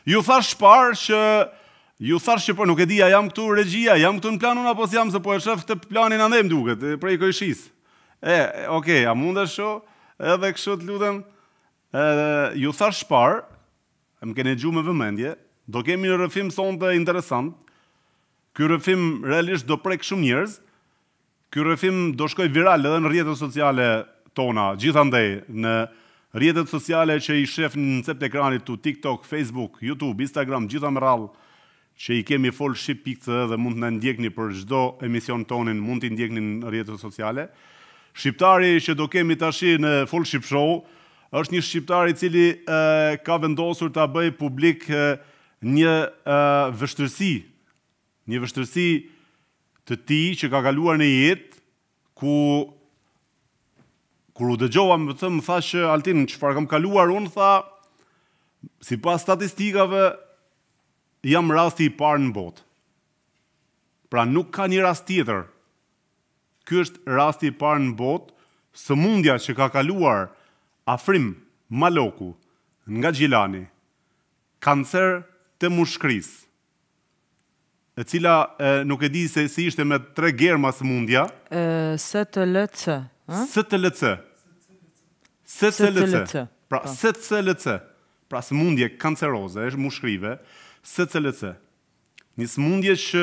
Ju thash shpar që po nuk e di, a jam këtu regjia, jam këtu në planun apo s'jam, se po e shef këtë planin ande më duket, prej kojshis. Okej, a mundesh shoh, edhe kështu të lutem. Ju thash shpar, më keni dëgjuar me vëmendje, do kemi një rrëfim sonte interesant. Ky rrëfim realisht do prek shumë njerëz. Ky rrëfim do shkoj viral edhe në rrjetet sociale tona, gjithandej në rrjetet sociale që i shef në cep të ekranit tu, TikTok, Facebook, YouTube, Instagram, gjitha me radhë, që i kemi fol shqip.cë dhe mund të na ndjekni për çdo emision tonin, mund t'i ndjekni në rrjetet sociale. Shqiptari që do kemi tashi në Fol Shqip Show është një shqiptar i cili ka vendosur ta bëj publik një vështirësi të tij që ka kaluar në jetë, kur u dëgjova më tha që Altin, çfarë kam kaluar unë, tha, sipas statistikave jam rasti i parë në botë. Pra nuk ka një rast tjetër. Ky është rasti i parë në botë, sëmundja që ka kaluar Afrim Maloku nga Gjilani, kancer të mushkërisë, e cila nuk e di se si ishte me 3 germa sëmundja. STLC. STLC. Pra STLC. Pra sëmundje kanceroze, është mushkërive, STLC. Një sëmundje që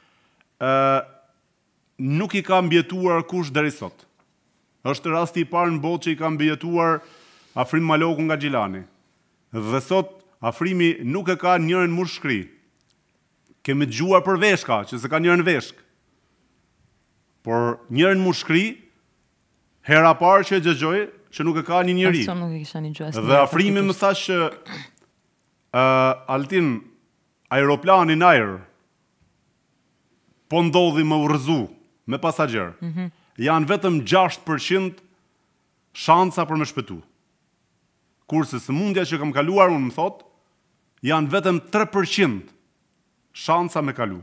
nuk i ka mbjetuar kush deri sot. Është rasti i parë në botë që i ka mbjetuar Afrim Maloku nga Gjilani. Dhe sot Afrimi nuk e ka njërin mushkëri. Kemi dëgjuar për veshka, që se ka njërin veshk. Por njërin mushkëri, hera parë që e dëgjoj, që nuk e ka një njëri. Dhe Afrimi më tha që Altin, aeroplani në ajër, po ndodhi më urrëzu me pasagjer. Janë vetëm 6% shansa për me shpëtu. Kurse sëmundja që kam kaluar, unë më thot, janë vetëm 3% shansa me kalu.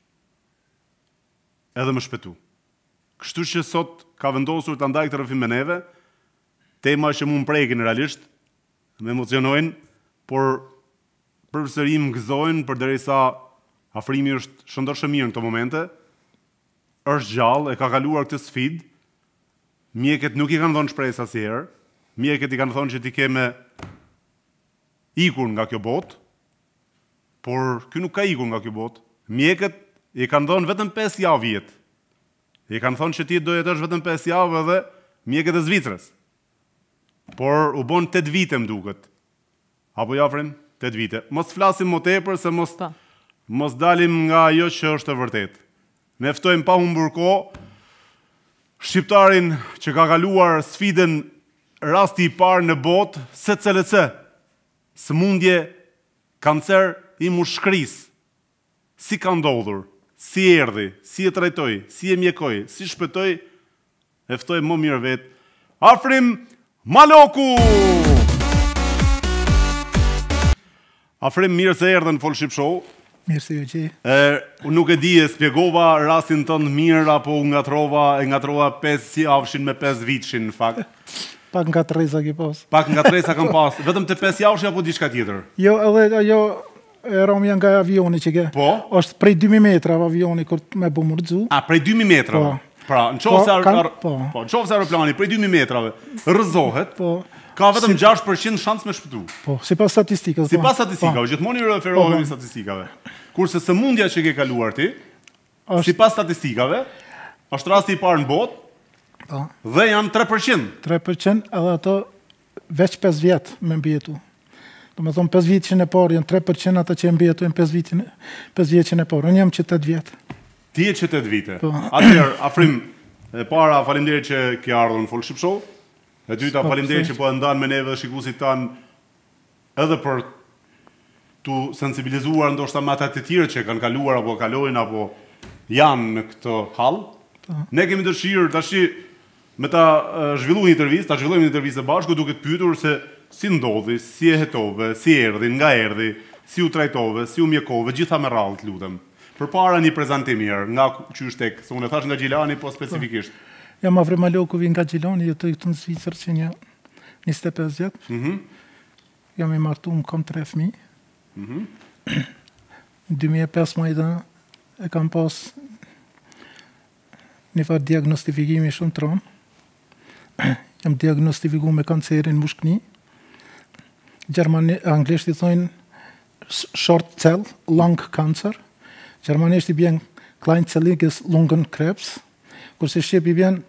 Edhe me shpëtu. Kështu që sot ka vendosur të ndaj këtë rrëfim me neve, tema që mu më prekin realisht, me emocionojnë, por përsëri më gëzojnë për derisa Afrimi është shëndoshë mirë në këto momente, është gjallë, e ka kaluar këtë sfidë, mjeket nuk i kanë thonë shpresë asnjëherë, mjeket i kanë thonë që ti keme ikur nga kjo botë, por ky nuk ka ikur nga kjo botë. Mjeket i kanë thonë vetëm 5 javë jetë. I kanë thonë që ti do jetosh vetëm 5 javë edhe mjeket e Zvicrës. Por u bon 8 vite më duket. Apo ja Afrim? 8 vite. Mos flasim më tepër se mos dalim nga ajo që është e vërtetë. Ne ftojmë pa humbur kohë shqiptarin që ka kaluar sfidën rasti i parë në botë, STLC, sëmundje kancer i mushkërisë. Si ka ndodhur, si erdhi, si e trajtoi, si e mjekoi, si shpëtoi, e ftoi më mirë vetë Afrim Maloku! Afrim, mirë se erdhe në Fol Shqip Show. Mirë se ju që. Unë nuk e di, e spjegova rastin tënd mirë, apo e ngatrova 5 javshin me 5 vitshin, në fakt. Pak nga tresa ki pas. Pak nga tresa kam pas. Vetëm të 5 javshi apo diçka tjetër? Jo, edhe ajo e romja nga avioni që ke. Po? Është prej 2000 metra avioni kur me bu mërgzu. A, prej 2000 metrave? Po. Pra, në qofë se aeroplani prej 2000 metrave rrëzohet, po. Ka vetëm 6% shans me shpëtu. Po, sipas statistikave. Sipas statistikave, gjithmonë i referohemi statistikave. Kurse sëmundja që ke kaluar ti, sipas statistikave, është rasti i parë në botë, dhe janë 3%. 3%, edhe ato veç 5 vjetë me mbjetu. Do me thonë 5 vjetë e parë, janë 3% ata që mbjetojnë 5 vjetë e parë. Unë jam që 8 vjetë. Ti e që 8 vite. Atëherë, Afrim, e para faleminderit që ke ardhur në Fol Shqip Show. E dyta faleminderit që po e ndan me neve dhe shikuesit tan edhe për tu sensibilizuar ndoshta me ata të tjerë që kanë kaluar apo kalojnë apo janë në këtë hall. Ne kemi dëshirë tash me ta zhvilluar një intervistë, ta zhvillojmë një intervistë bashkë duke të pyetur se si ndodhi, si e hetove, si erdhi, nga erdhi, si u trajtove, si u mjekove, gjitha me radhë, të lutem. Përpara një prezantim mirë, nga qysh tek, se unë e thash nga Gjilani, po specifikisht. Jam Afrim Maloku, vi nga Gjilani, jetoj këtu në Zvicër që një 25 vjetë. Jam i martuar, kam 3 fëmijë. Në 2015 e kam pas një farë diagnostifikimi shumë tronë. Jam diagnostifiku me kancerin mushkëni. Anglisht i thonë short cell lung cancer. Gjermanisht i bjen kleincelliges Lungenkrebs, kurse shqip i bjen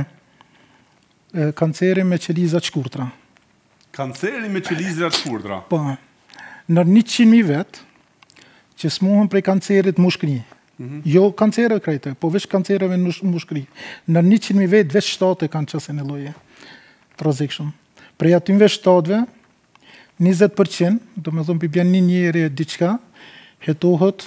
kanceri me qelizat shkurtra. Kanceri me qelizat shkurtra? Po, në 100.000 vetë që smuhen prej kancerit mushkëni. Jo kancere krejtë, po veç kancereve në mushkëri. Në 100.000 vetë, veç 7 kanë qëse në loje të rrezikshëm. Prej atyve 7-ve, 20%, do me thonë për bjen një njeri e diqka, hetohet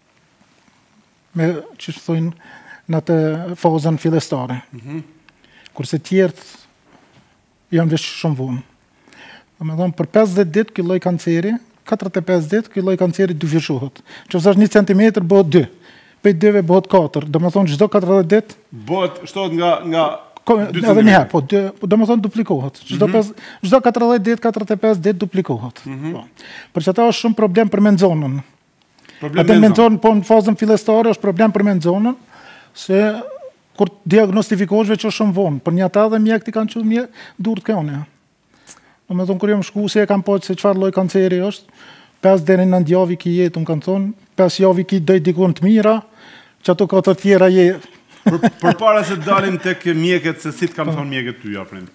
me, që thojnë, në të fazën fillestare. Kurse tjertë janë veç shumë vonë. Do me thonë, për 50 ditë këlloj kanceri, 45 ditë këlloj kanceri dyfishohet. Që fësash 1 cm bëhet 2, për 2-ve bëhet 4, do me thonë, gjdo 40 ditë... Bëhet shtot nga 2 cm? Edhe njëherë, po, do me thonë, duplikohet. Gjdo 40 ditë, 45 ditë duplikohet. Për që ta është shumë problem për menzonën. Atë menzonën, po në fazën fillestare është problem për menzonën, se kur diagnostifikoshve që është shumë vonë, për një ata dhe mjekti kanë që durët këone. Do me thonë, kur jam shku, se e kam po që se qëfar loj kanceri është, 5 deri në 9 javë ki jetë, më kanë thonë, 5 javë ki dojt dikun të mira, që ato ka të tjera je... Për para se dalim tek mjeket, se si të kam thonë mjeket ty, aprim.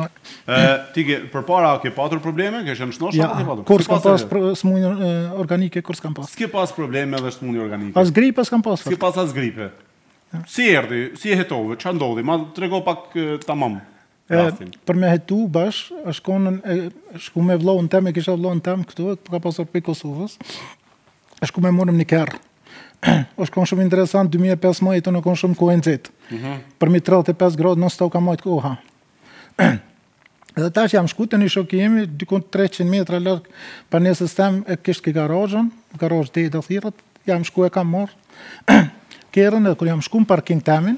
Ti ke, për para ke patur probleme, ke shenë shnosha, ke patur? Kur s'kam pas smunjë organike, kur s'kam pas. S'ke pas probleme dhe smunjë organike? As gripe s'kam pas. S'ke pas as gripe? Si erdi, si e hetove, që ndodhi? Ma të rego pak tamam. Për me hetu bash, shku me vlohën tem, e kisha vlohën tem këtu, ka pasur për Kosovës, shku me morëm një kerë. është konë shumë interesant, 2015 majtë në konë shumë kohë nëzitë. Për mi 35 gradë në stau ka majtë koha. Edhe tash jam shku të një shokimi, dykun 300 metra lërë për një sistem e kishtë ke garajën, garajë dhe i të thirët, jam shku e kam morë. Kerën edhe kër jam shku në parking temin,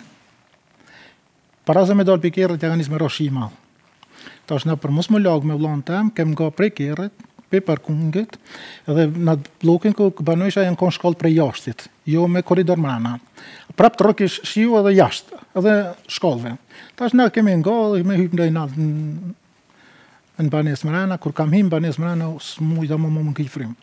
para se me dalë për kerët, ja ka njës me roshi i madhë. Tash në për mos më lagë me vlanë tem, kem nga prej kerët, për parkungit, edhe në blokin ku banojsha janë konë shkallë prej jashtit, jo me koridor mrena. Prap të rëkish shiu edhe jashtë, edhe shkallëve. Tash në kemi nga dhe me hypë ndaj natë në banes mrena, kur kam him banes mrena, s'muj dhe më ngifrim.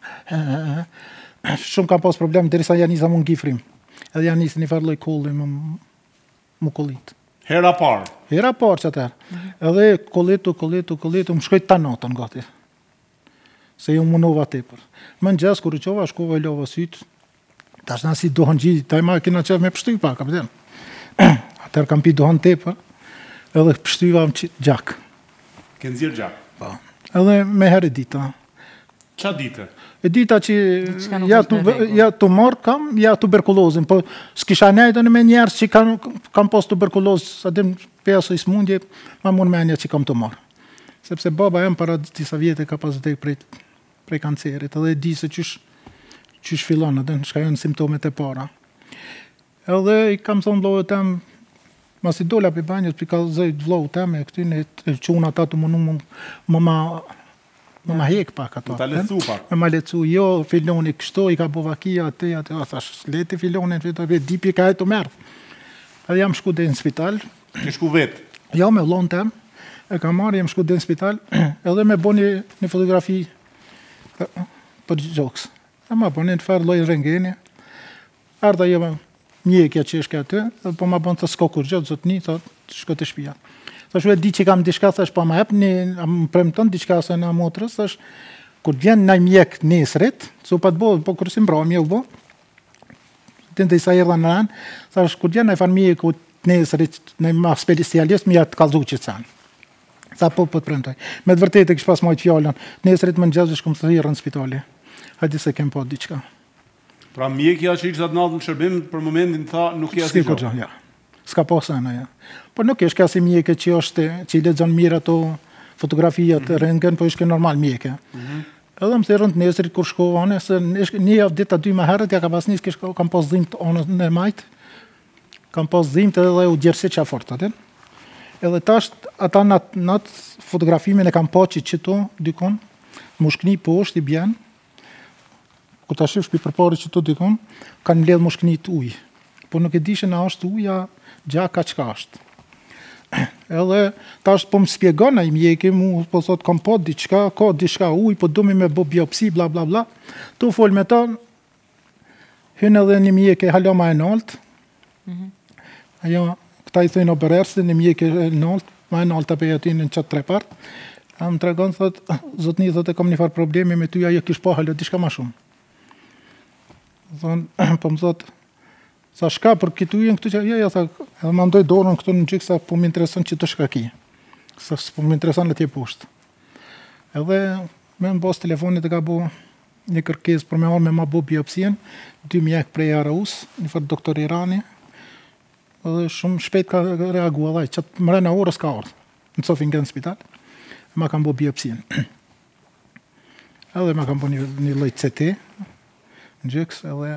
Shumë kam pas problem, derisa janë njësa më ngifrim. Edhe janë njësë një farloj kolli më kollit. Hera parë? Hera parë që atër. Edhe kollitu, më shkojt ta natën gati. Se ju munova tepër. Më në gjesë, kur u qova, shkova i lova sytë, tash në si dohën gjithi, taj ma kina qef me pështy pa, kapiten. Atër kam pi dohën tepër, edhe pështyva më qitë gjak. Kënë zirë gjak? Pa. Edhe me herë dita. Qa dite? E dita që ja të morë kam, ja tuberkulozin, po s'kisha nejtë në me njerës që kam pas tuberkulozë, sa dim pesë i smundje, ma mund menja që kam të morë. Sepse baba jem para disa vjetë ka pas vdek prej kancerit, edhe di se qysh fillon, edhe në shka janë simptomet e para. Edhe i kam thonë vlohë tem, mas i dola për banjët, për ka zëjt vlohë tem, e këtyn e quna ta të më ma hek pak ato. Më ta lecu pak? Me ma lecu, jo, filoni kështu, i ka bovakia, atë, thash, leti filonin, dipi ka e të merdh. Edhe jam shku dhe në spital. Ke shku vetë? Jo, me vlohën tem. E ka marrë, jem shku dhe në spital, edhe me bo një fotografi për gjoks. E ma bo një të farë lojë rengeni, arda jema mjekja që ishke aty, edhe po ma bon të s'ko kur gjotë, zotë një, të shko të shpia. Thash, di që kam diçka, thash, pa ma hep, më premton diçka se në motrës, thash, kur vjen në mjek nesrit, su pa të bo, po kërësim bra, mje u bo, të në të isa erdha në ranë, thash, kur vjen në fan mjek u nesrit, në ma specialist, mja të kalzu që të sanë. Tha po të premtoj. Me të vërtet e kështë pas majtë fjallën, nesrit më në gjezë shkëm të thirë në spitali. Hajdi se kem po diqka. Pra mjekja që ishtë atë natë në shërbim, për momentin tha nuk i asë gjo. Ja. Ska po sena, ja. Por nuk ishtë kasi mjeke që është, që i ledzon mirë ato fotografijat, rëngen, po ishke normal mjeke. Edhe më thirën të nesrit kur shkovane, se një javë dita 2 më herët, ja ka pas njës, kam pas dhimt në majtë, kam pas dhimt edhe u gjerësi që a fort, atin. Edhe tash, ata në fotografimin e kam po që qëto, dykon, mushkni poshtë i bjen, kur ta shifsh përpara që tu dikon, kanë mbledh moshkënit ujë. Po nuk e dishin a është uja gjaka çka është. Edhe tash po më shpjegon ai mjeki mu, po thot kam pa diçka, ka diçka ujë, po do me bë biopsi bla bla bla. Tu fol me ta, hyn edhe një mjek e haloma e nalt. Ajo, këta i thënë opererse, një mjek e nalt, ma e nalta për aty në qatë 3 part. A më tregon, thot, zotni, thot, e kam një farë problemi me ty, ajo kish pa halo, diçka ma shumë. Thonë, po më thot, sa shka për këtu jenë këtu që, ja, tha, edhe më ndoj dorën këtu në gjikë, sa po më intereson që të shka ki. Sa po më intereson le tje poshtë. Edhe me në bas telefonit e ka bo një kërkes për me arë me ma bo biopsien, 2 mjek prej Araus, një farë doktor Irani, edhe shumë shpejt ka reagua dhaj, që të mrena orës ka ardhë, në Sofin Grand Spital, ma kam bo biopsien. Edhe ma kam bo një lloj CT, në gjyks, edhe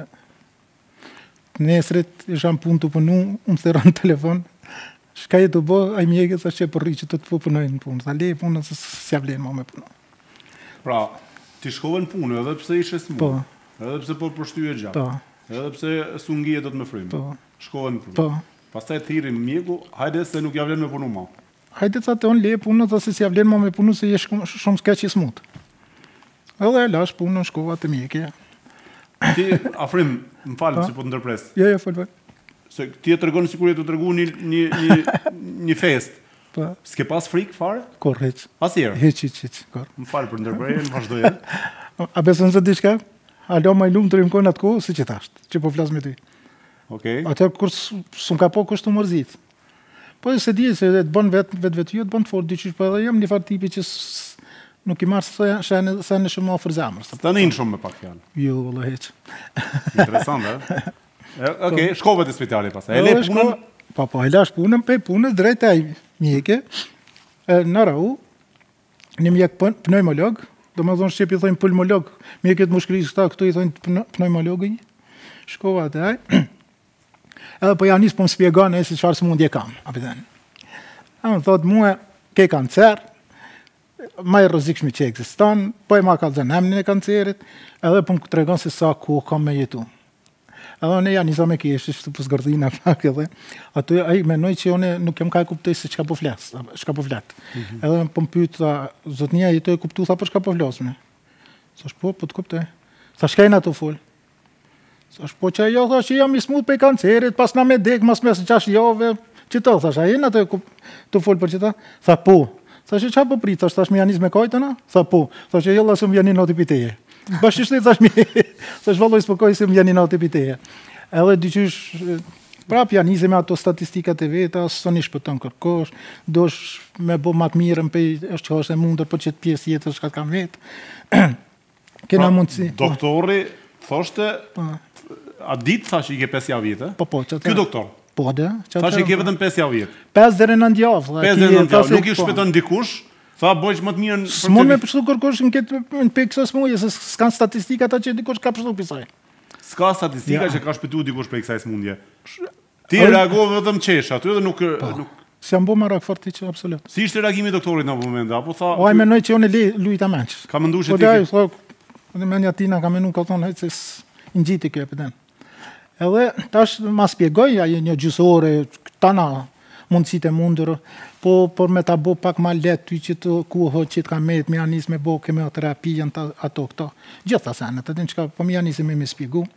nesrit isha në punë të punu, më thera në telefon, shka jetë të bo, a i mjekët sa që përri që të të punojnë në punë, tha le punë, se s'ja vlenë ma me punu. Pra, ti shkove në punë, edhe pse ishe smunë, Po, edhe pse po përshtyje gjatë, po, edhe pse sungije do të më frymë, po, shkove në punë. po. Pastaj thiri mjeku, hajde se nuk ja vlen me punu ma. Hajde sa të onë le punë, dhe se s'ja vlenë ma me punu, se je shumë s'keq i smut. Edhe e lash punën, shkova të mjekje. Ti, Afrim, më falë që po të ndërpres. Jo, fol. Se ti e tregon sikur je të tregu një fest. Po, S'ke pas frikë fare? korrec. Asnjëherë. Hiç, kor. Më falë për ndërprerjen, vazhdoje. A beson se diçka? Alo më i lumë të rimkon atë kohë, si që thashtë, që po flas me ty. Okej. Atë kur s'un ka po kushtu mërzit. Po se di se të bën vetë ju, të bën të fort diçish, po edhe jam një farë tipi që nuk i marr sa në shumë ofër zemër. Stanin shumë me pak fjalë. Jo, valla hiç. Interesant, Okej, shkove te spitali pastaj. E le punën. Po, e lash punën, pe punës drejt ai mjeke. Në Rau, një mjek pneumolog, do më thonë shqip i thojnë pulmolog, mjeket mushkërisë këta, këtu i thojnë pneumologi. Shkova te ai. Edhe po ja nis po më shpjegon e si çfarë smundje kam, apëten. A më thot mua ke kancer, më i rrezikshëm që ekziston, po e ma kallzon emrin e kancerit, edhe po më tregon se sa kohë kam me jetu. Edhe ne ja nisa me kesh, ishte po zgardhina pak edhe. Ato ai mendoj që unë nuk jam ka kuptoj se çka po flas, çka po flet. Edhe po më pyet zotnia jetoj kuptu tha po çka po flasme. Thash po të kuptoj. Thash çka ato fol. Thash po që ajo thash që jam i smut për kancerit, pas na me dek mas mes 6 javë, që to thash, a jena të fol për çita? Tha po. Thash çfarë po prit? Thash më janis me kajtëna? Tha po. Thash jella se më janin natë piteje. Bashkështi thash mi. Thash valloj spokoj se më janin natë piteje. Edhe diçysh prap janisë me ato statistikat e veta, s'oni shpëton kërkosh, dosh me bë më të mirën pe është që është e mundur për çet pjesë jetës çka kam vet. Kena mundsi. Doktori thoshte a ditë thash i ke 5 javë jetë? Po, çfarë? Ky doktor. Po, dhe. Thash i ke vetëm 5 javë jetë. 5 deri në 9 javë. 5 deri në 9 javë. Nuk i shpëton dikush. Tha bëj më të mirën. S'mund me pështu kërkosh në pikë smundje, se s'kan statistika ata që dikush ka pështu pisaj. S'ka statistika që ka shpëtuar dikush për kësaj smundje. Ti reagove vetëm qesh aty dhe nuk s'jam bë marrak forti që absolut. Si ishte reagimi i doktorit në atë moment? Apo tha ai mendoj që unë lujta menç. Ka menduar se ti. Po dai, unë mendja tina ka menuar ka thonë se ngjiti kjo epidem. Edhe tash ma shpjegoj ajo një gjysore tana mundësitë e mundur, po por me ta bë pak më lehtë ty që të kuho që të ka me anis me bë kemoterapi janë ato këto. Gjitha sanat, atë çka po më anis me shpjegu.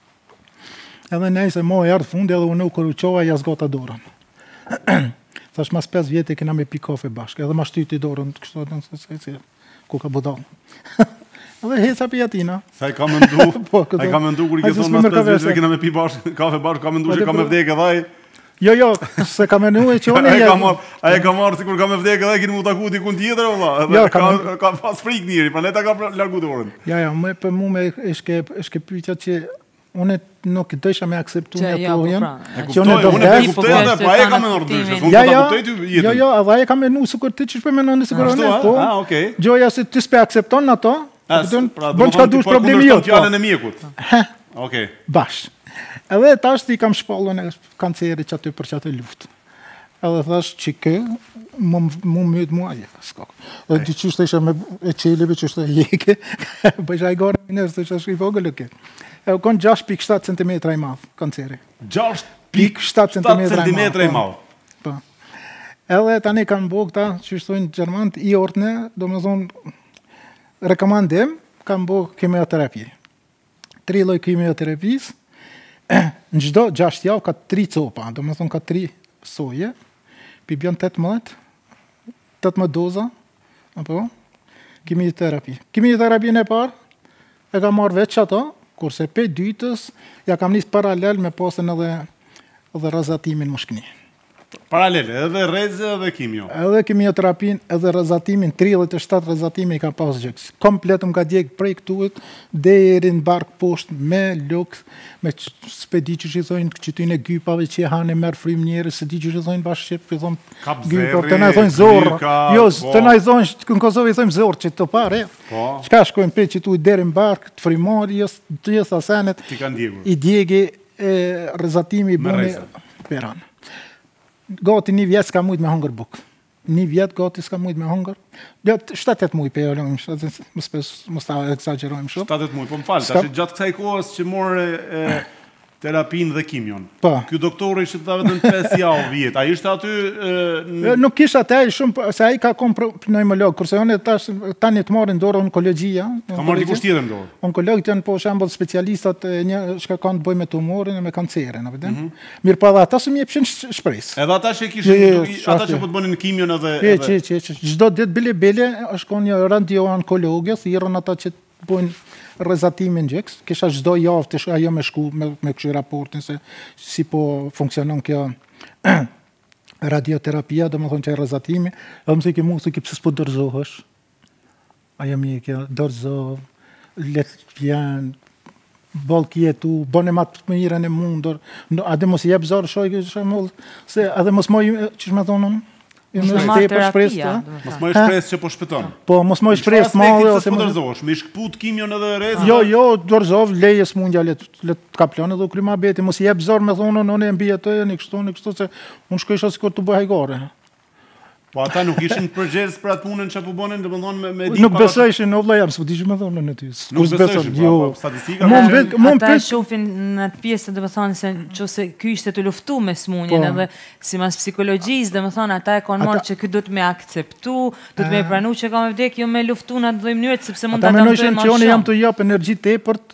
Edhe nëse mo erdh fundi edhe unë u korruqova ja zgota dorën. Thash mas 5 vjetë kena me pi kafe bashkë, edhe ma shtyti dorën, kështu se ku ka bodall. Edhe heca pi atina. Sa i ka mendu, ai ka mendu kur i ke thonë mas 5 vjetë kena me pi bashkë kafe bashkë, ka mendu se ka me vdekë edhe ai. Jo, se ka menuar që unë ai ka marrë sikur ka me vdekë edhe ai keni mu taku dikun tjetër valla. Edhe ka pas frikë njëri, prandaj ta ka largu dorën. Ja, më për mua është pyetja që unë nuk dësha me akseptuar ato janë. Që unë do të kuptoj atë, po ai ka menduar ndryshe. Unë do ta kuptoj ty jetën. Jo, ai ka menduar sikur ti ç'po mendon sikur unë po. Ah, okay. Gjoja se ti s'pe aksepton ato. Bën çka dush problemi jo. Fjalën e mjekut. Okej. Bash. Edhe tash ti kam shpallën e kancerit që aty për çatë luftë. edhe thash që kë, më myt mua, ja, s'ka. Dhe që ishte isha me e qelive, që ishte jeke, bëjsha i gore minës, të që është i vogël e ke. E konë 6,7 cm i madhë, kanceri. 6,7 cm i madhë. Po. Edhe tani kanë bo këta, që shtojnë Gjermant, i ortne, do më thonë, rekomandim, kanë bo kemioterapi. 3 lloj kemioterapisë, në çdo 6 javë ka 3 copa, do më thonë ka 3 soje, pi bjën 18 doza, apo, kemioterapi. Kemioterapinë e parë, e ka marrë veç ato, kurse pe dytës, ja kam nisë paralel me pasën edhe razatimin mushkëni. Paralel, edhe reze edhe kimio. Edhe kemioterapin, edhe razatimin, 37 razatime i ka pas gjëks. Komplet më ka djekë prej këtuet, deri në bark poshtë, me lukë, me s'pedi që shizojnë që ty në gypave që hanë e merë frim njerë, se di që shizojnë bashkë shqip, që thonë gypa, të na i thonë zorë. Jo, të na i thonë, në Kosovë i thonë zorë, që të pare. Qka shkojnë pe që tu i deri në bark, të frimari, të gjitha senet, i djegi razatimi i buni peranë. Gati 1 vjet s'ka mujt me hongër bukë. 1 vjet gati s'ka mujt me hongër. 7-8 mujt për jolojmë, mos ta exagerojmë shumë. 7-8 mujt, po më falë, tash gjatë kësaj kohës që morë terapinë dhe kimion. Ky doktori ishte ta vetëm 5 javë vjet. Ai ishte aty nuk kishte atë shumë, se ai ka pneumolog, kurse unë tani të marrin dorë onkologjia. Ka marrë dikush tjetër në dorë. Onkologët janë për shembull specialistat që kanë të bëjnë me tumorin e me kancerin, apo them. Mirë, po ata s'm jepshin shpresë. Edhe ata që kishin, ata që po të bënin kimion edhe çdo ditë bile shkon një radio-onkologë, thirrën ata që bëjnë rezatimin gjeks, kisha çdo javë të ajo me shku, me kështu raportin se si po funksionon kjo radioterapia, do më thonë që e rezatimi, edhe më thë ki pëse s'po dërzohësh, ajo mi kjo, dërzo, letë pjanë, bolë kjetu, bëne matë të mirën e mundur, adhe mos jep zorë shoj, se adhe mos moj, që shme thonë, mos moj terapia. Mos moj shpresë që po shpëton. Po, mos moj shpresë madhe ose po dërzohesh, me shkput kimion edhe rrezë. Jo, dërzov, leje smundja le të kaplon edhe u kryma beti, mos jep zor me thonë, unë e mbi atë, në kështu, se unë shkojsha sikur të bëj hajgare. Po ata nuk ishin përgjegjës për atë punën që po bënin, domethënë me nuk besojshin në vëlla jam, s'po di që më thonë në ty. Nuk besojshin, po statistika. Ata shohin në atë pjesë, domethënë se nëse ky ishte të luftu me smundjen edhe sipas psikologjisë, domethënë ata e kanë marrë që ky duhet me akceptu, duhet me pranu që ka me vdek, jo me luftu në atë lloj mënyre, sepse mund ta dëmtojë më shumë. Ata mendojnë që unë jam të jap energji tepër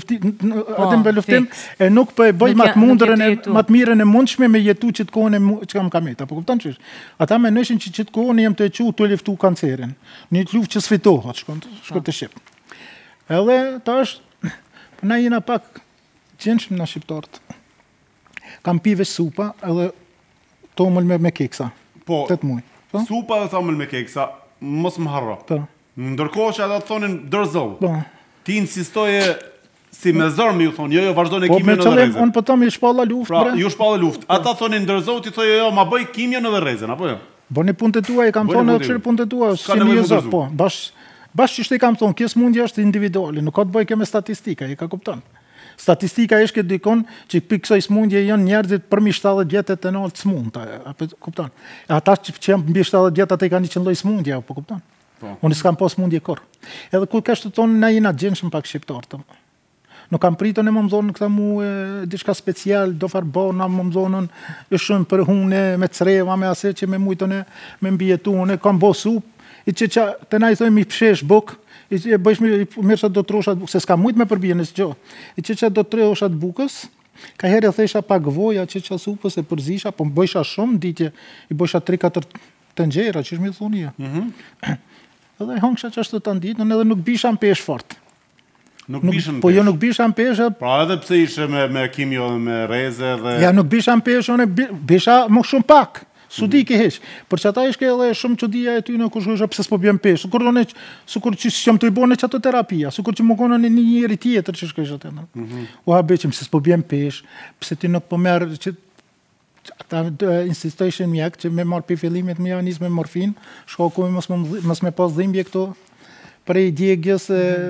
luftim, e nuk po e bëj më të mirën e mundshme me jetu që të kohën që kam kameta. Po kupton çish? Ata mendojnë që të kohën jam të çu të luftu kancerin. Në një luftë që sfitohet, shkon të shqip. Edhe tash na jena pak gjendshëm na shqiptarët. Kam pive supa edhe tomël me keksa. Po. 8 muaj. Supa dhe tomël me keksa, mos më harro. Po. Ndërkohë që ata thonin dërzov. Po. Ti insistoje si me zërë me ju thonë, jo, vazhdojnë kimion edhe rrezën. Unë pëtëm i shpalla luft, pra, ju shpalla luft. Ata thonin ndërzov, ti thoje, jo, ma bëj kimion edhe rrezën, apo jo? Bëni punë të tua, i kam thonë edhe qërë punë të tua, si një zërë, po. Bash që shte i kam thonë, kjesë mundja është individuali, nuk ka të bëj ke me statistika, i ka kupton. Statistika ishke këtë dikon që piksoj smundje janë njerëzit përmi 70 vjetet të nalë të smund, kupton. Ata që janë mbi 70 vjetet i ka një qëndloj smundje, po kupton. Unë s'kam pas smundje kur. Edhe kur ka shtoton na jena gjendshëm pak shqiptar. Nuk kam pritën e më mëzonë këta mu diçka special, do farbona më mëzonën, e shumë për hune, me creva, me ase që me mujtën e me mbijetune, kam bo sup, i që të na i thojmë i pshesh buk, i bëjsh mirë që do të roshat buk, se s'ka mujtë me përbije nësë gjo, i që do të roshat bukës, ka herë e thesha pak voja që supës e përzisha, po më bëjsha shumë, ditje, i bëjsha 3-4 të ngjera, që shmi thuni ja. Edhe hongsha që ashtu të nditë, edhe nuk bisha në pesh fort. Nuk bishën po jo nuk bisha në pesh. Pra edhe pse ishe me kimio dhe me reze dhe... Ja nuk bisha në pesh, unë bisha më shumë pak. Su di ke heq. Për që ata ishke edhe shumë që dhja e ty në kush kësha pëse s'po bjem pesh. Sukur që s'jom të i bone që ato terapia. Sukur që më konë një njëri tjetër që shkësha të në. U habe që pëse s'po bjem pesh, pëse ti nuk po merë që ata insistojshin mjek që me marë për fillimit me janis me morfin, shkokuj mos me pas dhimbje këto prej djegjes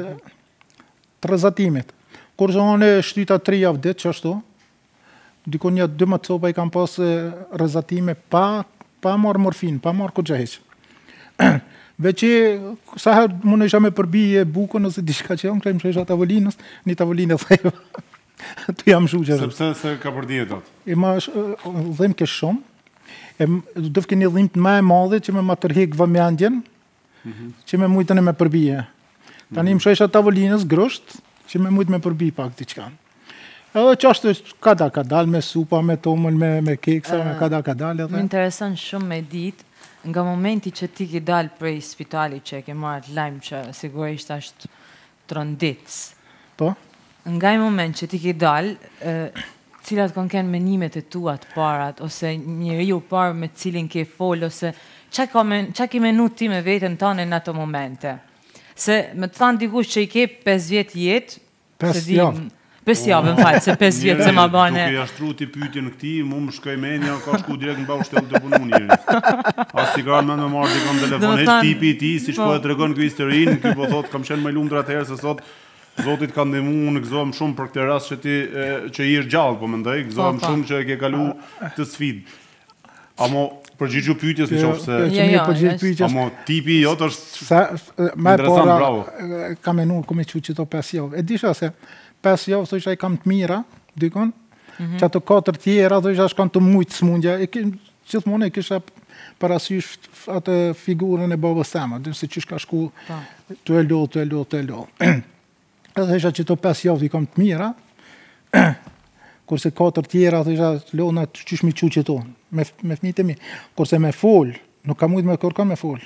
të rezatimit. Kur që anë shtyta 3 javë ditë që ashtu, dikon një 12 copa i kam pas rezatime pa pa marrë morfin, pa marrë këtë gjahis. Veç sa herë më isha me përbije bukën ose diçka që janë, më isha tavolinës, një tavolinë thejë. Tu jam shuqë. Sepse se ka përdije tot. E ma dhim ke shumë, dëf ke një dhimt më e madhe që me ma tërhek vëmjandjen, që me mujtën e me përbije. Tani më isha tavolinës grosht, që me mujtë me përbije pak diçka. Edhe që është ka dal me supa, me tomën, me keksa, me ka dal. Më intereson shumë me ditë, nga momenti që ti ki dalë prej spitali që e ke marrë lajmë që sigurisht është tronditës. Po? Nga i moment që ti ki dalë, cilat kanë kenë menimet e tua të parat, ose njeriu parë me cilin ke folë, ose qa ki menu ti me vetën tane në ato momente? Se me të thanë dikush që i ke 5 vjetë jetë, 5 javë. 5 javë, më falë, se 5 vjetë se ma bane. Duke jashtru t'i pyetje në këti, mu më shkoj menja, ka shku direkt në bau shtelë të punu njëri. As t'i ka me marrë t'i kam telefonisht, tipi i ti, si që po e të regon kjo historinë, kjo po thot, kam qenë me lumë atëherë, se sot, Zotit ka ndihmu, në gëzohem shumë për këtë rast që i gjallë, po mendoj, gëzohem shumë që e ke kalu të sfidë. Amo, përgjigju pyetjes në qoftë se... Amo, tipi i jotë është interesant, bravo. Ka menu, kume që to 5 javë. E disha se 5 javë, thë isha i kam të mira, dikon, që ato 4 tjera, thë isha shkan të mujtë smundja. Gjithmonë e kisha parasysh atë figurën e babës tema, dhe se që shka shku të e lo. Edhe isha që to 5 javë i kam të mira, kurse 4 tjera të isha lona të qysh mi që tonë, me fmit e mi. Kurse me fol, nuk ka mujt me kërkan me fol.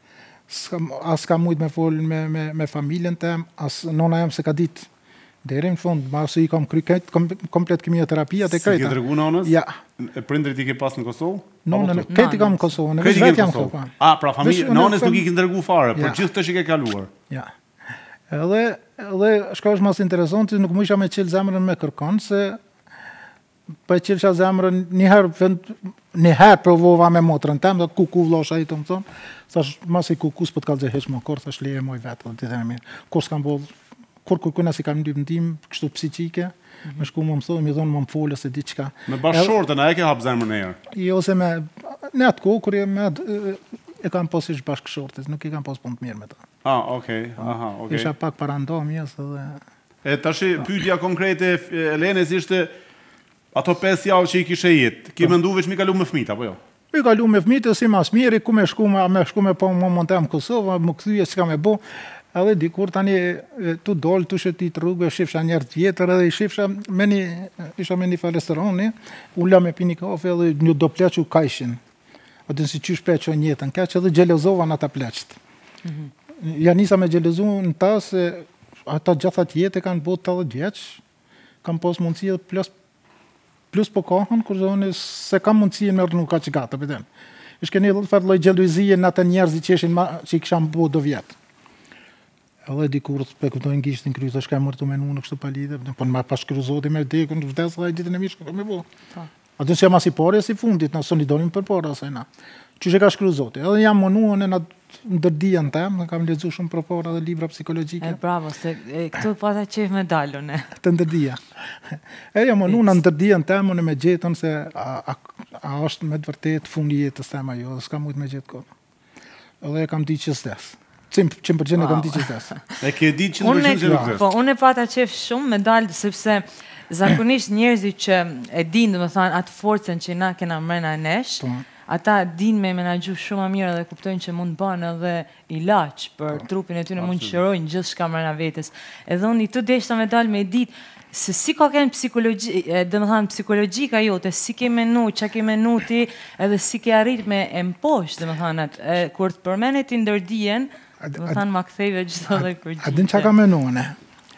As ka mujt me fol me familjen tem, as nona jem se ka dit. Deri në fund, ma se i kam kry komplet kimioterapia të krejta. Si ke dërgu nonës? Ja. E prindrit i ke pas në Kosovë? Nonën, krejt i kam në Kosovë, në vetë jam këto. Pra familje, nonës nuk i ke ndërgu fare, për gjithë të që ke kaluar. Ja. Edhe shka është mas interesanti, nuk më isha me qelë zemrën me kërkan, se për qelë qa zemrën njëherë provova me motrën tem, dhe kuku vlasha i të më thonë, thash mas i kuku s'pët kalë gjehesh më kërë, thash leje moj vetë, dhe të mirë. Kur s'kam bo, kur kërkuna si kam lypë ndim, kështu psiqike, me shku më thonë, mi thonë më folës e diqka. Me bashkëshortën, a e ke hapë zemrën e jarë? Jo, se me, në atë kohë, kur e kam pas ish bashkëshortës, nuk i kam pas punë të mirë me ta. Okej. Isha pak parandamjes edhe... E tashi, pyetja konkrete Elenës ishte ato 5 javë që i kishe jetë. Ki mendu veç mi kalu me fmit, apo jo? Mi kalu me fmit, si mas miri, ku me shku me po më montem Kosovë, më këthyje s'ka me bo. Edhe dikur tani tu dollë, tu shetit rrugë, shifsha njerë tjetër, edhe shifsha isha me një falestoroni, ulla me pini kafe edhe një do plequ kajshin. Atë si qysh pleqo njetën, keq edhe gjelozova në ata pleqt. Ja nisa me gjelozu në ta se ata gjathat jetë kanë botë 80 vjeç, kam pas mundësia plus po kohën, kur zonë se kam mundësia me rënu ka që gata, pëtëm. Ishke një farë loj gjeluzije në ata njerëzit që i kësham bo do vjetë. Edhe dikur të spekujtojnë gishtin kryta, shka e mërë të menu në kështu palide, po në ma pashkru zoti me dekën, vdes dhe ditën e mishë, me bo. Atë që jam as i pare, as i fundit, në solidonim për para, asaj na. Që ka shkru zoti. Edhe jam mënuën e në ndërdijen tem, kam lezu shumë për para dhe libra psikologjike. Bravo, se këtu pata qef me dalun, e. Të ndërdija. Jam mënuën në ndërdijen tem, unë me gjetën se a është me të vërtet fundi jetës tema jo, dhe s'ka mujtë me gjetë kohë. Edhe kam di që s'des. 100% e kam di që s'des. E ke di 100% që nuk des. Po, unë e pata qef shumë me dalë, sepse zakonisht njerëzit që e din, dhe më thanë, atë forcen që na kena mrena e nesh, ata din me menagju shumë a mirë dhe kuptojnë që mund banë edhe ilaç për trupin e tyre, mund qërojnë gjithë shka mrena vetës. Edhe unë i të deshta me dalë me ditë, se si ka kenë dhe më thanë psikologjika jote, si ke menu, që ke menu ti, edhe si ke arrit me emposh, dhe më thanë, kur të përmenet i ndërdijen, dhe më thanë ma kthejve gjithë dhe kërgjite. A din që ka menu, ne?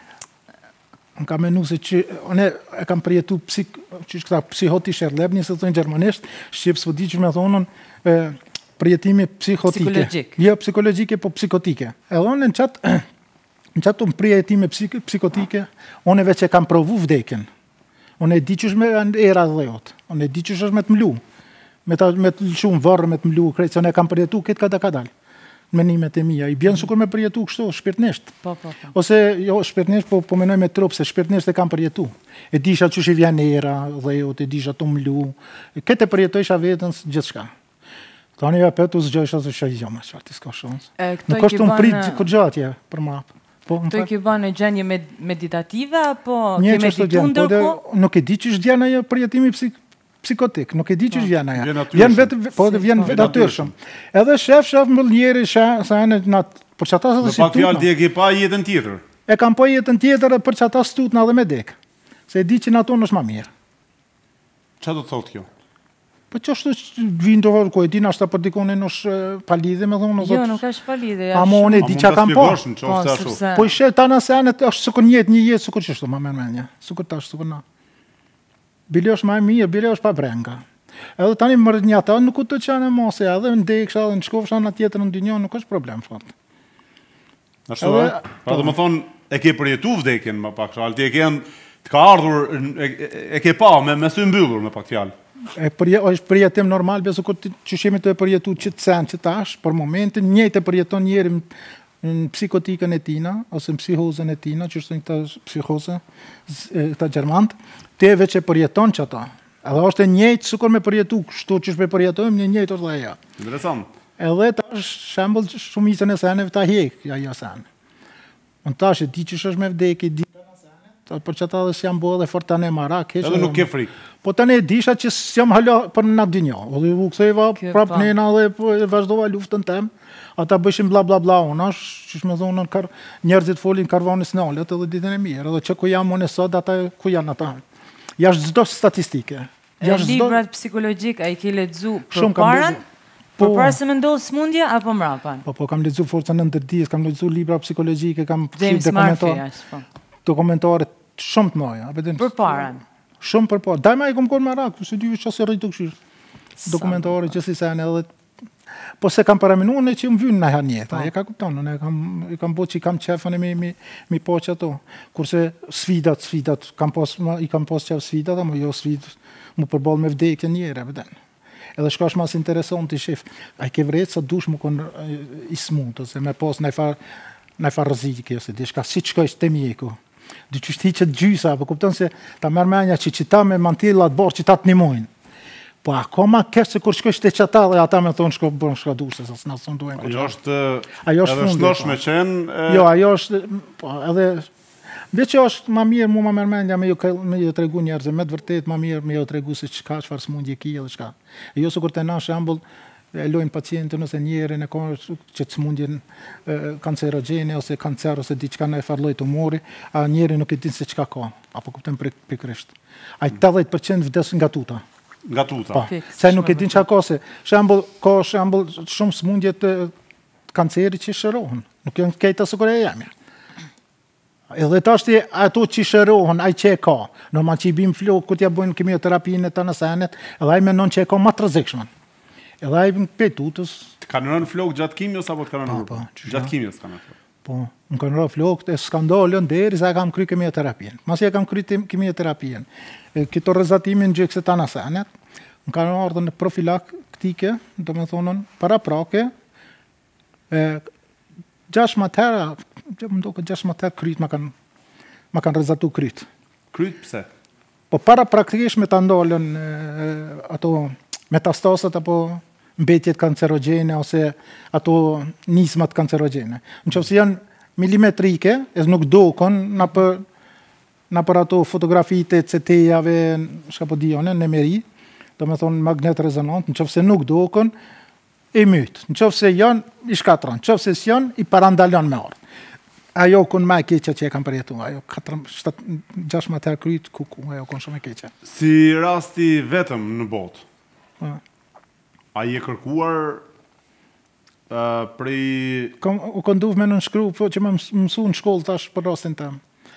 Unë ka menu se që, une e kam përjetu psihoti shërlebni, se të në gjermanisht, shqipë së vëdi që me thonën përjetimi psihotike. Psikologjik. Jo, psikologjike, po psikotike. Edhe unë në qatë të përjetime psikotike, unë veç e kam provu vdekin. Unë e di që është me era dhe jotë. Unë e di që është me të mlu. Me të lëshu në vërë, me të mlu, krejtë, se unë e kam përjetu këtë ka dalë. Menimet e mija. I bjenë sukur me përjetu kështu, shpirtnisht. Po. Ose, jo, shpirtnisht, po menoj me trup, se shpirtnisht e kam përjetu. E disha që shi vjen era, dhe jo, e disha të mlu. Këtë e përjetojsha vetën gjithë shka. Tani ja petu zgjojsh asë shajja më çfarë ti s'ka shans. Këto Nuk është unë prit kur gjatje për map. Po, Këto i ke bënë në gjendje meditative, apo një ke çështë meditu gjën, po ndërkohë? nuk e di ç'është vjen ajo përjetimi psikotik, nuk e di ç'është vjen ajo. Vjen natyrshëm. Vjen vetë, po vjen vetë natyrshëm. Edhe shef mbëll njëri sa në nat, për çata Në se pak fjalë ti e ke pa jetën tjetër. e kam po jetën tjetër për çata stutna dhe me dek. Se e di që naton është më mirë. Çfarë do të thotë kjo? Po ç'është vinë do ku e di na për dikonin është pa lidhje me thonë Jo, nuk është pa lidhje. A mo unë e di çka kam po. Po, ashtu. Po i shet tana senet është sikur një jetë sikur çështë më mendja. Sikur tash sikur na. Bile është më e mirë, bile është pa brenga. Edhe tani më një ata nuk u të qanë mos, edhe ndeksha, edhe në shkofsha në tjetër në dynjë, nuk është problem fat. Ashtu, pra do të thonë e ke përjetu vdekjen më pak fjalë, ti e ke të ka ardhur e ke pa me sy mbyllur me pak fjalë. Është përjetim normal, beso kur që shemi të e përjetu që të sen që tash, për momentin, njëjtë e përjeton njeri në psikotikën e tina, ose në psihozën e tina, që është një këta psihozë, këta gjermantë, te veç e përjeton që ata. Edhe është e njëjtë, sukur me përjetu, kështu që shpe përjetojmë, një njëjtë është dhe aja. Interesant. Edhe tash shembull shumicën e seneve ta hek, ajo sen. Unë tash e di që është me vdekje, di për që ata dhe si jam bo dhe fort tane marak. Edhe nuk ke frikë. Po tani e disha që s'jam hala për në dynjë. Dhe u ktheva prap nëna dhe vazhdova luftën tem. Ata bëshin bla bla bla unë, që me thonë njerëzit folin karvanës nalet edhe ditën e mirë. Edhe që ku jam unë e sot, ata ku janë ata. Jashtë çdo statistike. Librat psikologjik a i ke lexu përpara? Përpara se me ndodhë smundja apo mrapa? Po, kam lexu forca në ndërdijës, kam lexu libra psikologjike, kam James Murphy, ashtë. Dokumentare shumë të noja. Përpara? Shumë përpara. Dajma i kom konë marak, se dy që se rritu këshirë. Dokumentare që si sen edhe... Po se kam paraminu në që më vynë në herë njeta, e ka kuptonë, e kam bo që i kam qefën e mi po që ato. Kurse sfidat, i kam pos qef sfidat, ama jo sfidat, mu përbol me vdekje njere, vëden. Edhe shka është mas interesant të shif, a i ke vrejtë sa dush mu konë i smutë, ose me pos në i farë rëzike, ose di shka si që është të mjeku. Dy që shti që të gjysa, po kupton se ta mërmenja që ta me mantillat borë që ta të nimojnë. Po akoma kesh se kur shkojsh te qata dhe ata me thonë shko bërë shka durse, sa s'na së nduhen këtë. Ajo është edhe shnosh me qenë... Jo, ajo është, po edhe... Veç që është ma mirë mu ma mërmendja me ju tregu njerëzë, me të vërtet ma mirë me ju tregu se qka, qfar smundje ki edhe qka. E jo se kur të na shambull, e lojnë pacientin ose njerin e ka që të smundjen kancerogene ose kancer ose diqka në e farloj tumori, a njerin nuk e din se qka ka, apo kuptem pikrisht. A 80% vdes nga tuta. Nga tuta. Po, se nuk e din qa ka se, ka shumë smundje të kanceri që shërohen, nuk janë kejta së kore e jemi. Edhe të është ato që shërohen, aj që e ka, normal që i bim flokë, këtë ja bojnë kemioterapinë e të nësenet, edhe aj menon që e ka ma të rëzikshman. Edhe aj për tutës... Të kanë rënë flokë gjatë kimios, apo të kanë rënë rrë? Gjatë kimios kanë rënë flokë. Po, më kanë rënë flokë të skandalën deri sa kam kry kemioterapinë. Masi e kam kry kemioterapinë. Këto rëzatimin gjëkse të nësenet, më kanë ardhën në profilaktike, do me thonën, para prake, 6 matera, më do këtë 6 matera kryt, ma kanë rëzatu kryt. Kryt pse? Po para praktikisht me të ndalën ato metastasat apo mbetjet kancerogene ose ato nismat kancerogene. Në qofë se janë milimetrike, e nuk dokon në për ato fotografite CT-jave, shka po dione, në meri, do me thonë magnet rezonant, në qofë se nuk dokon, e mytë. Në qofë se janë, i shkatron. Në qofë se janë, i parandalon me orë. Ajo kënë ma e keqa që e kam përjetu. Ajo 6 mater kryt, ajo kënë shumë e keqa. Si rasti vetëm në botë, a i e kërkuar prej... U kënduv me në nëshkru, që me mësu në shkollë tash për rastin tëm.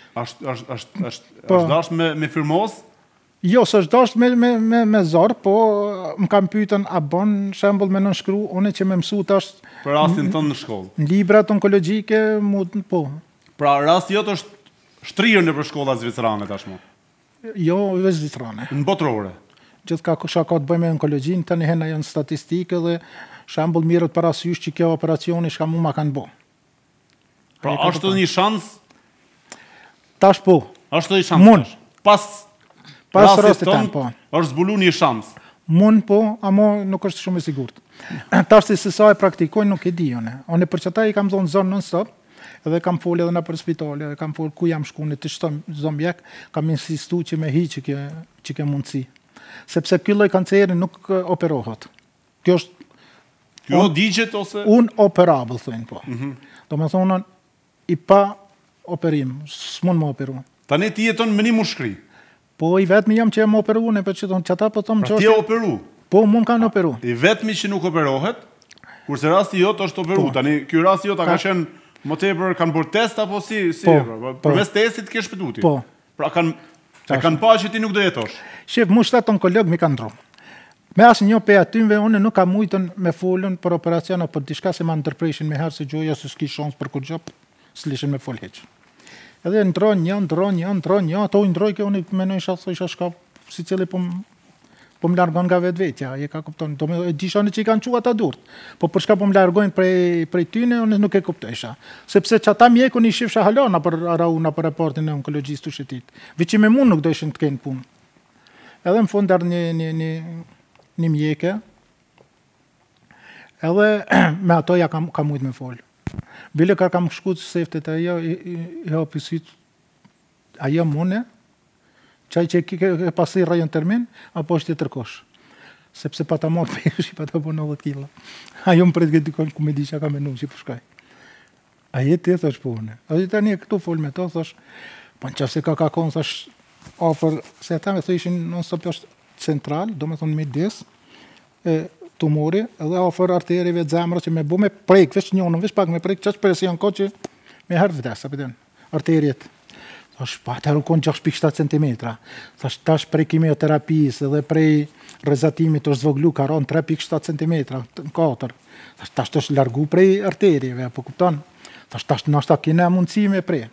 është dash me firmos? Jo, së është dasht me zorë, po më kam pyetën a bon shembull me nënshkru, une që me mësu tash... Për rastin tënë në shkollë? Në librat onkologjike, po. Pra rasti jotë është shtrirë në për shkollat zvicerane tashmo? Jo, veç zvicerane. Në botërore? Gjithë ka të bëjmë me onkologjin, të njëhena janë statistike dhe shembull mirët parasysh që kjo operacioni shka mu ma kanë bo. Pra është një shans? Tash po. Është një shans? Mun. Pas rastit tënë, është zbulu një shans. Mund po, amo nuk është shumë e sigurt. Tash se sa e praktikojnë nuk e di unë. Unë për çata I kam thonë zonë non-stop, edhe kam folë edhe në për spitale, edhe kam folë ku jam shkuar të çdo mjek, kam insistuar që me hiq që ke mundësi. Sepse ky lloj kanceri nuk operohet. Kjo është digjet ose unoperable thonë po. Domethënë I pa operim, s'mund më operu. Tani ti jeton me një mushkri. Po I vetmi jam që jam operu, ne për çata po them që ti je operu. Po mund kanë operu. I vetmi që nuk operohet, kurse rasti jot është operu. Tani ky rasti jot ka qenë më tepër kanë bërë test apo si përmes testit ke shpëtuar ti. Po. Pra kanë parë që ti nuk do jetosh. Shef, mu 7 onkolog mi kanë ndromë. Me asnjë pe atymve unë nuk kam mujtën me folën për operacion apo diçka se ma ndërpreshin me herë se gjoja se s'ki shans për kur gjop, s'lishin me fol hiç. Edhe ndron një, ato I ndroj që unë menoj isha shkap si cili po më largon nga vetvetja, e ka kupton. Do me dishani që I kanë çuar ata durt. Po për çka po më largojnë prej tyne, unë nuk e kuptoisha. Sepse çata mjekun I shifsha halona për rauna për raportin e onkologjistë shitit. Veçi me mua nuk do ishin të kenë punë. Edhe në fund një mjeke, edhe me ato ja kam mujt me fol. Bile ka kam shku të seftet ajo, I hapisit, ajo mune, qaj që ke pasi rajon termin, apo është të tërkosh. Sepse pa ta morë peshi, pa ta po 90 kila. Ajo më pret këtë dikon ku me di që ka menu që përshkaj. Aje ti thash punë. Ajo tani këtu fol me to, thash, po në qafse ka konë, thash, ofër, se ta me thëshin non stop është central, do me thonë midis, tumori, edhe ofër arterive të zemrës që me bu me prejk, veç njënën, veç pak me prejk, që presion ko që me herë vdes, apëten, arteriet. Thash, pa, të rukon 6.7 cm. Thash, tash prej kimioterapis edhe prej rezatimit është zvoglu, ka ronë 3.7 cm, në 4. Tash të është largu prej arterieve, po kupton? Tash nështë ta kina mundësi me prej.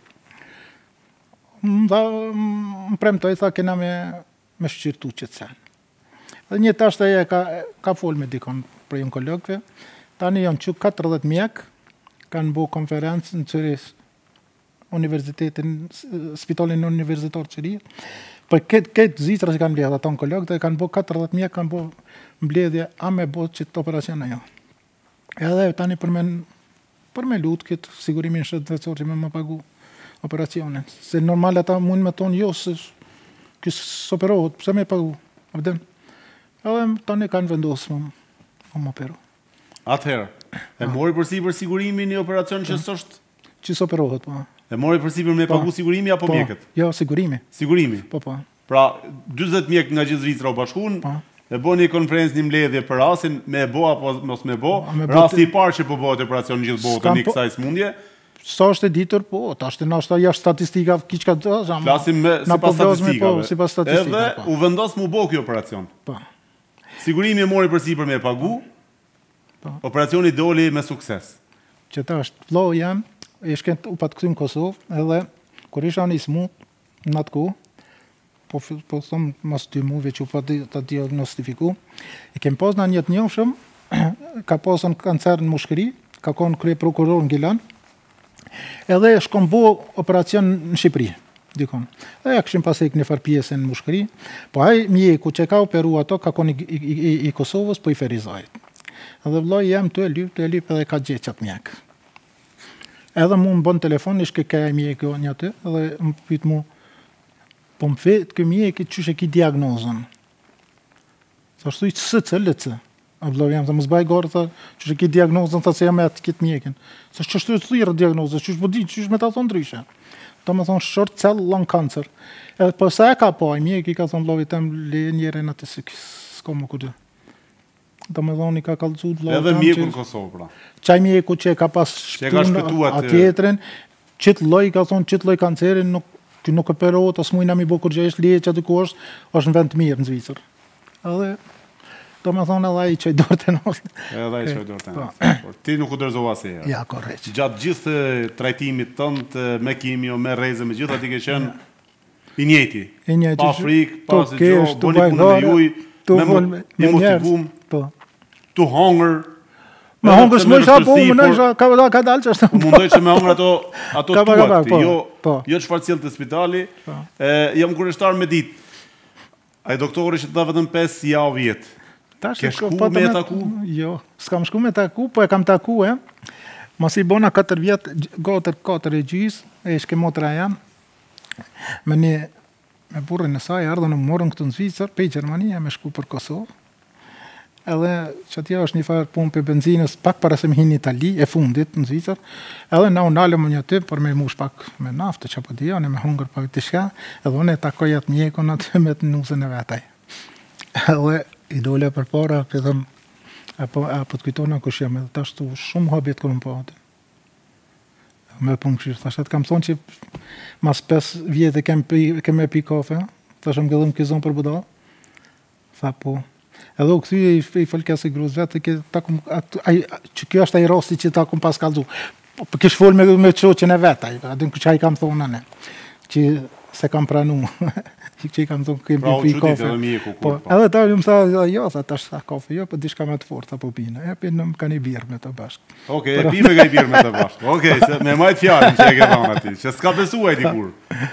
Më premtoj, tha, kena me shqirtu që të sen. Dhe një tash të ka fol me dikon prej onkologve, tani janë që 40 mjek, kanë bu konferencë në Cëris, universitetin, spitalin universitar Cëris, për këtë zitra që kanë mbledhë ata onkologë, dhe kanë bu 40 mjek, kanë bu mbledhje a me bu që të operacion e jo. Edhe tani për me lutë këtë sigurimin shëndetësor që me më pagu operacionin. Se normal ata mund me tonë jo, se kësë operohet, pëse me pagu, abden. Edhe tani kanë vendosë më operu. Atëherë, e mori përsi për sigurimin një operacion që s'është? Që s'operohet, po. E mori përsi për me pagu sigurimi apo mjekët? Jo, sigurimi. Sigurimi? Po. Pra, 20 mjek nga gjithë Zvicra u bashkun, e bo një konferencë një mbledhje për rasin, me e bo apo mos me bo, rasti I parë që po bëhet operacion në gjithë botën një kësaj smundje. Sa është e ditur, po, ta është nështë jashtë statistika, kiqka të dhe, flasim sipas statistikave. Edhe u vendos mu bo kjo operacion. Po. Sigurimi e mori përsi për me pagu, operacioni doli me sukses. Që ta është, vlo jam, e shkent u patë këtu në Kosovë, edhe kur isha në ismu, në atë ku, po thëmë mas 2 muve që u patë të diagnostifiku, e kem pas në njët njofshëm, ka pasën kancer në mushkëri, ka konë krye prokuror në Gilan, edhe shkom bu operacion në Shqipëri, dikon. Dhe ja këshim pasek një farë pjesën në mushkëri, po aj mjeku që ka operu ato, ka konë I Kosovës, po I Ferizajt. Edhe vloj jam të e lyp edhe ka gjithë qatë mjekë. Edhe mu më bënë telefon, ishke ka e mjekë një aty, edhe më pytë mu, po më fetë kë mjekë që shë ki diagnozën. Sa shtu I së cëllëtë, a vloj jam, dhe më zbaj gorë, që shë ki diagnozën, tha se jam e atë kitë mjekin. Sa që shtu e të thirë diagnozën, që shë bëdi, që shë me ta thonë dryshe. Do me thonë short cell lung cancer. Edhe po sa e ka po, I mjek I ka thonë vlovit tem le njëre në të s'ko më këtë. Do me thonë I ka kalëcu të vlovit tem. Edhe mjeku në Kosovë, pra. Qaj mjeku që e ka pas shpun atjetërin, qitë loj, ka thonë qitë loj kancerin, nuk operohet, as mujna mi bo kur gjesh leje që aty ku është në vend të mirë në Zvicër. Edhe, do me thonë edhe I qaj dorë të nështë. Edhe I qaj dorë të nështë. Ti nuk u dërzova se e. Ja, korrekt. Gjatë gjithë trajtimit tëndë, me kimio, me reze, me gjithë ati ke qenë I njëti. Pa frikë, pa se gjo, boni punë me juj, me motivum, tu hongër. Me hongër s'më isha po, më në isha ka dalë që është. Mundoj që me hongër ato tuat, jo që farë cilë të spitali, jam kureshtar me ditë. Ai doktori që të da vetëm 5 javë jetë. Ke shku me e taku? Jo, s'kam shku me taku, po e kam taku mos i bona 4 vjet, 4 e gjys, e shke motra jam, me burrin e saj, ardhën në morën këtu në Zvicër, pe Gjermania, me shku për Kosovë, edhe që atje është një farë punë për benzinës, pak para se më hinë në Itali, e fundit në Zvicër, edhe na unalëm një ty, për me mush pak me naftë, që po dhja, me hungër pak të shka, edhe unë e takoj atë mjekon aty me të nusën e vetaj. Edhe i dole për para, pëdhëm, apo të kujtona kush jam, edhe tash të shumë habit kërë më po aty. Me punë këshirë, thashet kam thonë që mas 5 vjetë kem e pi kafe, thashtë më gëllëm kizon për budal, tha po. Edhe u këthy i folkes i gruz vetë, që kjo është ai rasti që ta kum pas kaldu. Për kish fol me qoqen e vetë, adin që i kam thonë anë, që se kam pranu, që i kam thonë kem pi kafe. Edhe ta ju më tha, jo, ta është kafe, jo, për dishka me të fort, apo pina, e për në më ka një birë me të bashkë. Oke, e pime ka i birë me të bashkë. Oke, me majtë fjallin që e ke thonë ati, që s'ka besuaj dikur.